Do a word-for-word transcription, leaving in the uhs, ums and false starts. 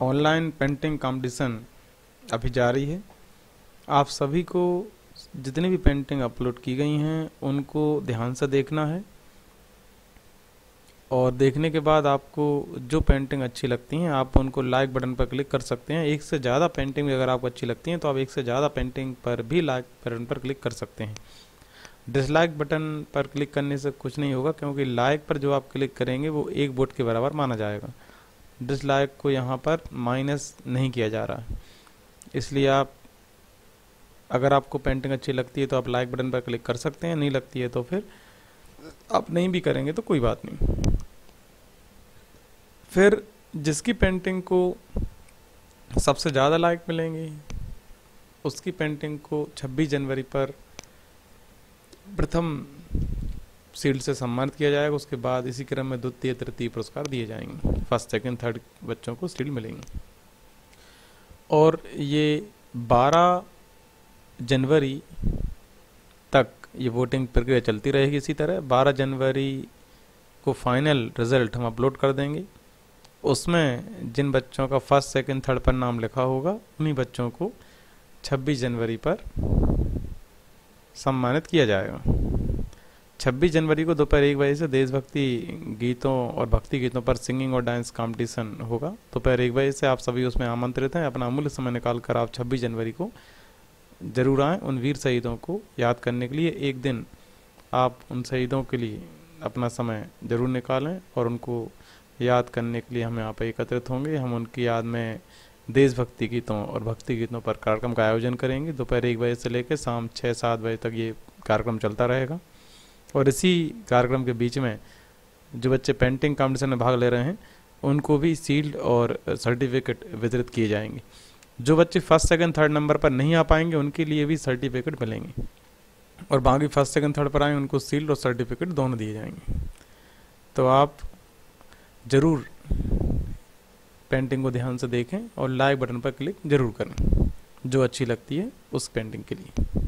Online painting competition अभी जारी है। आप सभी को जितनी भी पेंटिंग अपलोड की गई हैं उनको ध्यान से देखना है, और देखने के बाद आपको जो पेंटिंग अच्छी लगती हैं आप उनको लाइक बटन पर क्लिक कर सकते हैं। एक से ज़्यादा पेंटिंग अगर आपको अच्छी लगती हैं तो आप एक से ज़्यादा पेंटिंग पर भी लाइक बटन पर क्लिक कर सकते हैं। डिसलाइक बटन पर क्लिक करने से कुछ नहीं होगा, क्योंकि लाइक पर जो आप क्लिक करेंगे वो एक वोट के बराबर माना जाएगा। डिसलाइक को यहाँ पर माइनस नहीं किया जा रहा है, इसलिए आप अगर आपको पेंटिंग अच्छी लगती है तो आप लाइक बटन पर क्लिक कर सकते हैं, नहीं लगती है तो फिर आप नहीं भी करेंगे तो कोई बात नहीं। फिर जिसकी पेंटिंग को सबसे ज़्यादा लाइक मिलेंगे उसकी पेंटिंग को छब्बीस जनवरी पर प्रथम शील्ड से सम्मानित किया जाएगा। उसके बाद इसी क्रम में द्वितीय तृतीय पुरस्कार दिए जाएंगे। फर्स्ट सेकंड थर्ड बच्चों को शील्ड मिलेंगे। और ये बारह जनवरी तक ये वोटिंग प्रक्रिया चलती रहेगी। इसी तरह बारह जनवरी को फाइनल रिजल्ट हम अपलोड कर देंगे। उसमें जिन बच्चों का फर्स्ट सेकंड थर्ड पर नाम लिखा होगा उन्हीं बच्चों को छब्बीस जनवरी पर सम्मानित किया जाएगा। छब्बीस जनवरी को दोपहर एक बजे से देशभक्ति गीतों और भक्ति गीतों पर सिंगिंग और डांस कंपटीशन होगा। दोपहर एक बजे से आप सभी उसमें आमंत्रित हैं। अपना अमूल्य समय निकाल कर आप छब्बीस जनवरी को जरूर आएँ। उन वीर शहीदों को याद करने के लिए एक दिन आप उन शहीदों के लिए अपना समय जरूर निकालें, और उनको याद करने के लिए हम यहाँ पर एकत्रित होंगे। हम उनकी याद में देशभक्ति गीतों और भक्ति गीतों पर कार्यक्रम का आयोजन करेंगे। दोपहर एक बजे से लेकर शाम छः सात बजे तक ये कार्यक्रम चलता रहेगा। और इसी कार्यक्रम के बीच में जो बच्चे पेंटिंग कॉम्पिटिशन में भाग ले रहे हैं उनको भी शील्ड और सर्टिफिकेट वितरित किए जाएंगे। जो बच्चे फर्स्ट सेकंड थर्ड नंबर पर नहीं आ पाएंगे उनके लिए भी सर्टिफिकेट मिलेंगे, और बाकी फर्स्ट सेकंड थर्ड पर आए उनको शील्ड और सर्टिफिकेट दोनों दिए जाएंगे। तो आप ज़रूर पेंटिंग को ध्यान से देखें और लाइक बटन पर क्लिक ज़रूर करें जो अच्छी लगती है उस पेंटिंग के लिए।